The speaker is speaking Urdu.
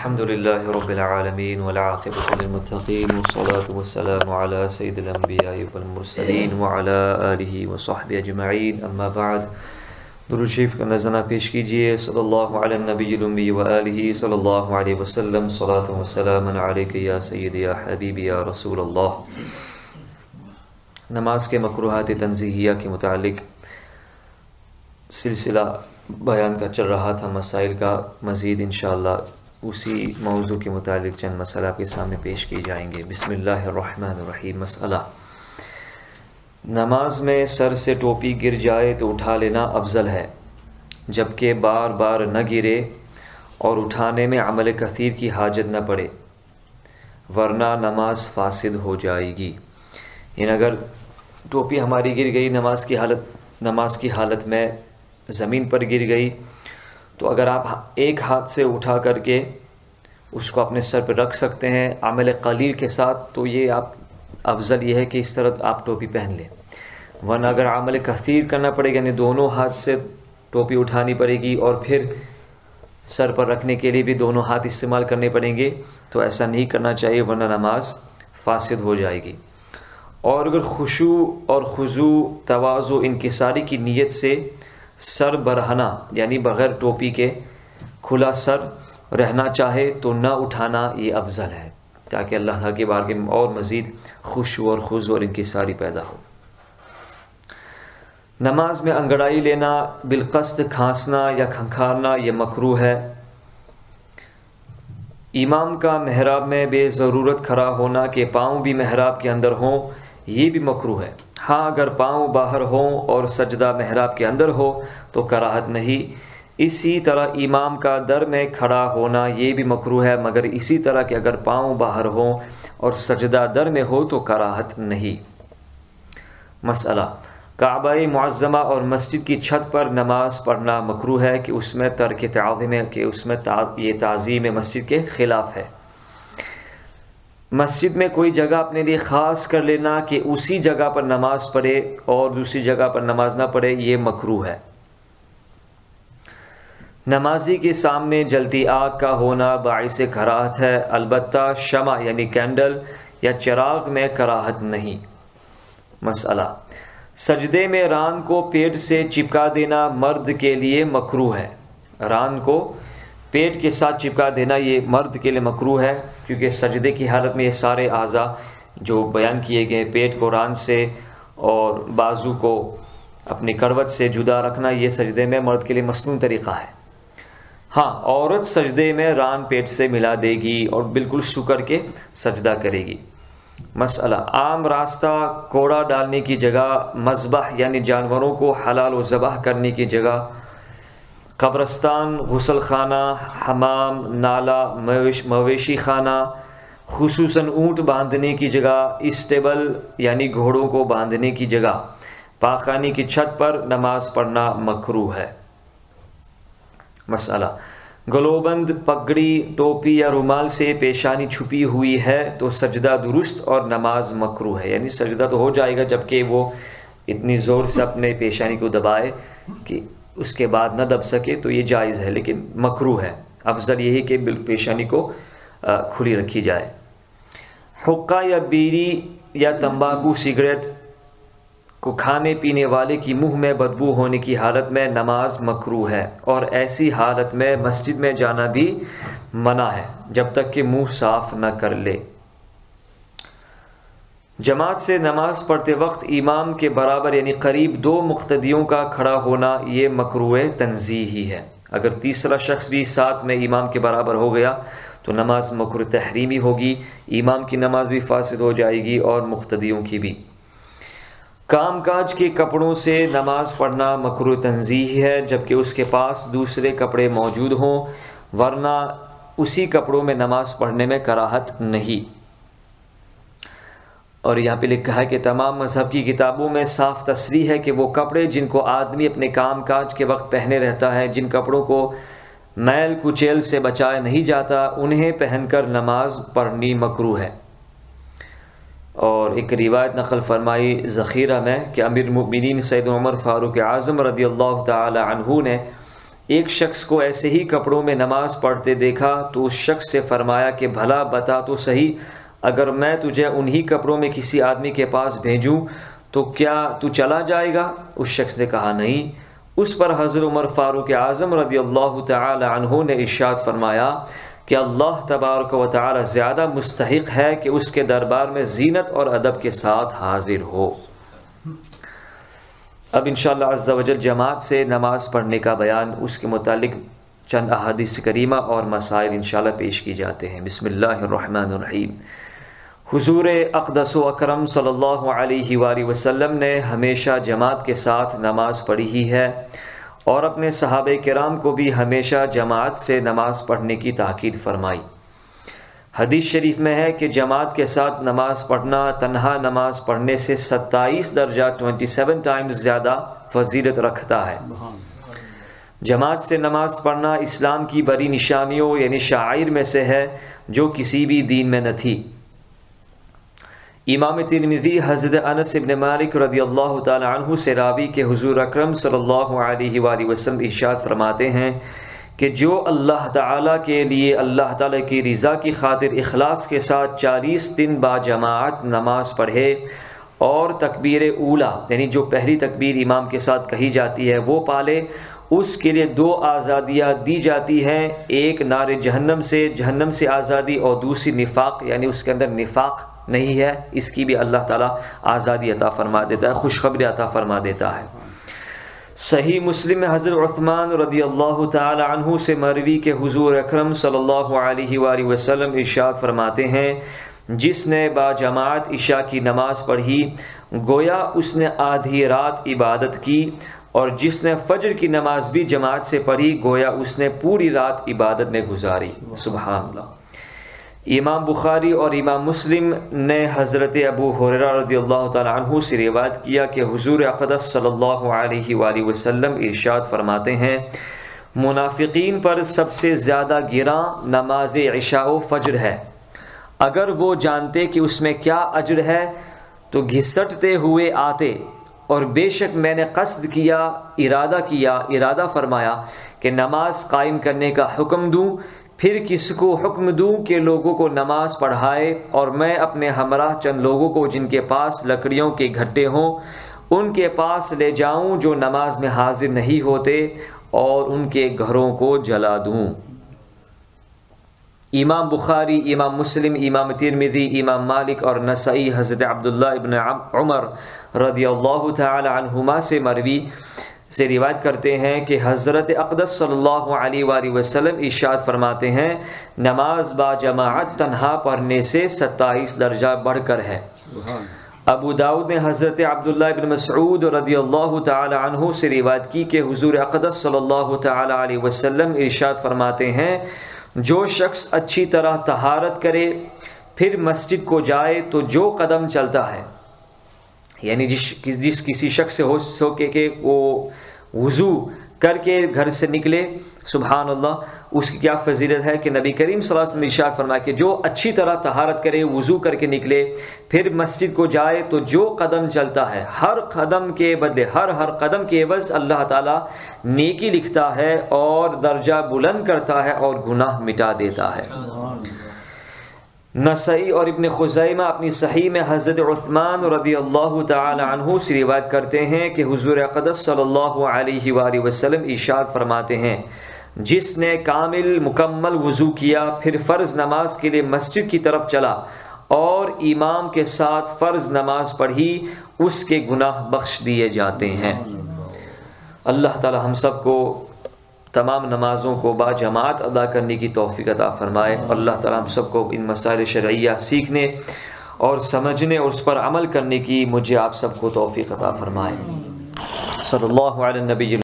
الحمد لله رب العالمين والعاقبة للمتقين والصلاة والسلام على سيد الأنبياء والمرسلين وعلى آله وصحبه أجمعين أما بعد درود شریف کا نذرانہ پیش کیجئے صلی اللہ علی النبی الامی وآلہ صلی اللہ علیہ وسلم صلاۃ و سلام علیک یا سیدی یا حبیبی یا رسول اللہ۔ نماز کے مکروہات تنزیہیہ کے متعلق سلسلہ بیان کا چل رہا تھا، مسائل کا مزید انشاءاللہ اسی موضوع کے متعلق چند مسئلہ آپ کے سامنے پیش کی جائیں گے۔ بسم اللہ الرحمن الرحیم۔ مسئلہ: نماز میں سر سے ٹوپی گر جائے تو اٹھا لینا افضل ہے، جبکہ بار بار نہ گرے اور اٹھانے میں عمل کثیر کی حاجت نہ پڑے، ورنہ نماز فاسد ہو جائے گی۔ یعنی اگر ٹوپی ہماری گر گئی نماز کی حالت میں زمین پر گر گئی تو اگر آپ ایک ہاتھ سے اٹھا کر کے اس کو اپنے سر پہ رکھ سکتے ہیں عمل قلیل کے ساتھ، تو یہ آپ افضل یہ ہے کہ اس طرح آپ ٹوپی پہن لیں، ورنہ اگر عمل کثیر کرنا پڑے گا، یعنی دونوں ہاتھ سے ٹوپی اٹھانی پڑے گی اور پھر سر پر رکھنے کے لیے بھی دونوں ہاتھ استعمال کرنے پڑیں گے، تو ایسا نہیں کرنا چاہیے، ورنہ نماز فاسد ہو جائے گی۔ اور اگر خشوع اور خضوع، تواضع، انکساری کی نیت سے سر برہنہ یعنی بغیر ٹوپی کے کھلا سر رہنا چاہے تو نہ اٹھانا یہ افضل ہے، تاکہ اللہ تعالیٰ کی بارگاہ میں اور مزید خشوع اور خضوع اور انکساری پیدا ہو۔ نماز میں انگڑائی لینا، بالقصد کھانسنا یا کھنکھارنا یہ مکروہ ہے۔ امام کا محراب میں بے ضرورت کھڑا ہونا کہ پاؤں بھی محراب کے اندر ہوں، یہ بھی مکروہ ہے۔ ہاں اگر پاؤں باہر ہوں اور سجدہ محراب کے اندر ہو تو کراہت نہیں۔ اسی طرح امام کا در میں کھڑا ہونا یہ بھی مکروہ ہے، مگر اسی طرح کہ اگر پاؤں باہر ہوں اور سجدہ در میں ہو تو کراہت نہیں۔ مسئلہ: کعبہ معظمہ اور مسجد کی چھت پر نماز پڑھنا مکروہ ہے کہ اس میں ترک تعظیم ہے، کہ اس میں یہ تعظیم مسجد کے خلاف ہے۔ مسجد میں کوئی جگہ اپنے لیے خاص کر لینا کہ اسی جگہ پر نماز پڑھے اور دوسری جگہ پر نماز نہ پڑھے، یہ مکروہ ہے۔ نمازی کے سامنے جلتی آگ کا ہونا باعث کراہت ہے، البتہ شمع یعنی کینڈل یا چراغ میں کراہت نہیں۔ مسئلہ: سجدے میں ران کو پیٹ سے چپکا دینا مرد کے لیے مکروہ ہے۔ ران کو پیٹ کے ساتھ چپکا دینا یہ مرد کے لیے مکروہ ہے، کیونکہ سجدے کی حالت میں یہ سارے اعضاء جو بیان کیے گئے، پیٹ کو ران سے اور بازو کو اپنی کروٹ سے جدا رکھنا، یہ سجدے میں مرد کے لیے مسنون طریقہ ہے۔ ہاں عورت سجدے میں ران پیٹ سے ملا دے گی اور بالکل سو کر کے سجدہ کرے گی۔ مسئلہ: عام راستہ، کوڑا ڈالنے کی جگہ، مذبح یعنی جانوروں کو حلال و ذبح کرنے کی جگہ، قبرستان، غسل خانہ، حمام، نالا، مویشی خانہ، خصوصاً اونٹ باندھنے کی جگہ، اسٹیبل یعنی گھوڑوں کو باندھنے کی جگہ، پاخانے کی چھت پر نماز پڑھنا مکروہ ہے۔ مسئلہ: گلوبند، پگڑی، ٹوپی یا رومال سے پیشانی چھپی ہوئی ہے تو سجدہ درست اور نماز مکروہ ہے، یعنی سجدہ تو ہو جائے گا جبکہ وہ اتنی زور سے اپنے پیشانی کو دبائے کہ اس کے بعد نہ دب سکے تو یہ جائز ہے، لیکن مکروہ ہے۔ افضل یہی کہ پیشانی کو کھلی رکھی جائے۔ حقہ یا بیڑی یا تمباکو سگریٹ کو کھانے پینے والے کی منہ میں بدبو ہونے کی حالت میں نماز مکروہ ہے، اور ایسی حالت میں مسجد میں جانا بھی منع ہے جب تک کہ منہ صاف نہ کر لے۔ جماعت سے نماز پڑھتے وقت امام کے برابر یعنی قریب دو مقتدیوں کا کھڑا ہونا یہ مکروہ تنزیہی ہے۔ اگر تیسرا شخص بھی ساتھ میں امام کے برابر ہو گیا تو نماز مکروہ تحریمی ہوگی، امام کی نماز بھی فاسد ہو جائے گی اور مقتدیوں کی بھی۔ کام کاج کے کپڑوں سے نماز پڑھنا مکروہ تنزیہی ہے جبکہ اس کے پاس دوسرے کپڑے موجود ہوں، ورنہ اسی کپڑوں میں نماز پڑھنے میں کراہت نہیں۔ اور یہاں پہ لکھا ہے کہ تمام مذہب کی کتابوں میں صاف تصریح ہے کہ وہ کپڑے جن کو آدمی اپنے کام کاج کے وقت پہنے رہتا ہے، جن کپڑوں کو میل کچیل سے بچایا نہیں جاتا، انہیں پہن کر نماز پڑھنی مکروہ ہے۔ اور ایک روایت نقل فرمائی ذخیرہ میں کہ امیر المؤمنین سید عمر فاروق اعظم رضی اللہ تعالی عنہ نے ایک شخص کو ایسے ہی کپڑوں میں نماز پڑھتے دیکھا تو اس شخص سے فرمایا کہ بھلا بتا تو صحیح، اگر میں تجھے انہی کپڑوں میں کسی آدمی کے پاس بھیجوں تو کیا تو چلا جائے گا؟ اس شخص نے کہا نہیں۔ اس پر حضرت عمر فاروق اعظم رضی اللہ تعالی عنہ نے ارشاد فرمایا کہ اللہ تبارک و تعالی زیادہ مستحق ہے کہ اس کے دربار میں زینت اور ادب کے ساتھ حاضر ہو۔ اب انشاءاللہ عز و جل جماعت سے نماز پڑھنے کا بیان، اس کے متعلق چند احادیث کریمہ اور مسائل انشاءاللہ پیش کی جاتے ہیں۔ بسم اللہ الرحمن الرحیم۔ حضور اقدس و اکرم صلی اللہ علیہ وآلہ وسلم نے ہمیشہ جماعت کے ساتھ نماز پڑھی ہی ہے، اور اپنے صحابہ کرام کو بھی ہمیشہ جماعت سے نماز پڑھنے کی تاکید فرمائی۔ حدیث شریف میں ہے کہ جماعت کے ساتھ نماز پڑھنا تنہا نماز پڑھنے سے 27 درجہ 27 ٹائمز زیادہ فضیلت رکھتا ہے۔ جماعت سے نماز پڑھنا اسلام کی بڑی نشانیوں یعنی شعائر میں سے ہے جو کسی بھی دین میں نہ تھی۔ امام ترمذی حضرت انس بن مالک رضی اللہ تعالی عنہ سے راوی کہ حضور اکرم صلی اللہ علیہ وآلہ وسلم ارشاد فرماتے ہیں کہ جو اللہ تعالیٰ کے لیے اللہ تعالیٰ کی رضا کی خاطر اخلاص کے ساتھ 40 دن با جماعت نماز پڑھے اور تکبیر اولا یعنی جو پہلی تکبیر امام کے ساتھ کہی جاتی ہے وہ پالے، اس کے لیے 2 آزادیاں دی جاتی ہیں، ایک نار جہنم سے آزادی، اور دوسری نفاق یعنی اس کے اندر نفاق نہیں ہے، اس کی بھی اللہ تعالیٰ آزادی عطا فرما دیتا ہے، خوشخبری عطا فرما دیتا ہے۔ صحیح مسلم میں حضرت عثمان رضی اللہ تعالی عنہ سے مروی کہ حضور اکرم صلی اللہ علیہ وآلہ وسلم ارشاد فرماتے ہیں جس نے با جماعت عشاء کی نماز پڑھی گویا اس نے آدھی رات عبادت کی، اور جس نے فجر کی نماز بھی جماعت سے پڑھی گویا اس نے پوری رات عبادت میں گزاری۔ سبحان اللہ۔ امام بخاری اور امام مسلم نے حضرت ابو ہریرہ رضی اللہ تعالی عنہ سے روایت کیا کہ حضور اقدس صلی اللہ علیہ وآلہ وسلم ارشاد فرماتے ہیں منافقین پر سب سے زیادہ گراں نماز عشاء و فجر ہے، اگر وہ جانتے کہ اس میں کیا اجر ہے تو گھسٹتے ہوئے آتے، اور بے شک میں نے قصد کیا ارادہ فرمایا کہ نماز قائم کرنے کا حکم دوں، پھر کس کو حکم دوں کہ لوگوں کو نماز پڑھائے، اور میں اپنے ہمراہ چند لوگوں کو جن کے پاس لکڑیوں کے گھٹے ہوں ان کے پاس لے جاؤں جو نماز میں حاضر نہیں ہوتے، اور ان کے گھروں کو جلا دوں۔ امام بخاری، امام مسلم، امام ترمذی، امام مالک اور نسائی حضرت عبداللہ ابن عمر رضی اللہ تعالی عنہما سے مروی سے روایت کرتے ہیں کہ حضرت اقدس صلی اللہ علیہ وآلہ وسلم ارشاد فرماتے ہیں نماز با جماعت تنہا پڑھنے سے 27 درجہ بڑھ کر ہے۔ ابو داؤد نے حضرت عبداللہ ابن مسعود رضی اللہ تعالی عنہ سے روایت کی کہ حضور اقدس صلی اللہ تعالی علیہ وسلم ارشاد فرماتے ہیں جو شخص اچھی طرح طہارت کرے پھر مسجد کو جائے تو جو قدم چلتا ہے، یعنی جس کسی شخص سے ہو سکے کہ وہ وضو کر کے گھر سے نکلے، سبحان اللہ، اس کی کیا فضیلت ہے کہ نبی کریم صلی اللہ علیہ وسلم نے ارشاد فرمایا کہ جو اچھی طرح طہارت کرے، وضو کر کے نکلے، پھر مسجد کو جائے تو جو قدم چلتا ہے، ہر قدم کے بدلے ہر قدم کے عوض اللہ تعالیٰ نیکی لکھتا ہے اور درجہ بلند کرتا ہے اور گناہ مٹا دیتا ہے۔ نسائی اور ابن خزیمہ اپنی صحیح میں حضرت عثمان رضی اللہ تعالی عنہ سے روایت کرتے ہیں کہ حضور اقدس صلی اللہ علیہ وآلہ وسلم ارشاد فرماتے ہیں جس نے مکمل وضو کیا پھر فرض نماز کے لیے مسجد کی طرف چلا اور امام کے ساتھ فرض نماز پڑھی اس کے گناہ بخش دیے جاتے ہیں۔ اللہ تعالی ہم سب کو تمام نمازوں کو با جماعت ادا کرنے کی توفیق عطا فرمائے۔ اللہ تعالی ہم سب کو ان مسائل شرعیہ سیکھنے اور سمجھنے اور اس پر عمل کرنے کی مجھے آپ سب کو توفیق عطا فرمائے۔ صلی اللہ علیہ نبی